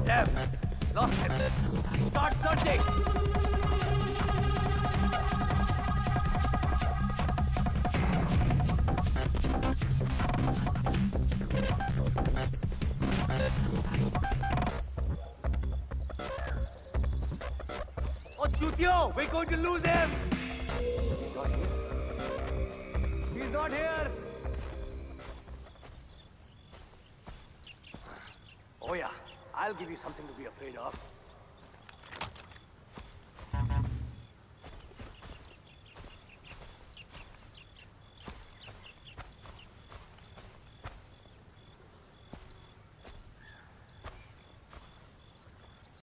Damn! Lost him! Start searching! Oh, Chutio! We're going to lose him! He's not here. He's not here! Oh yeah, I'll give you something to be afraid of.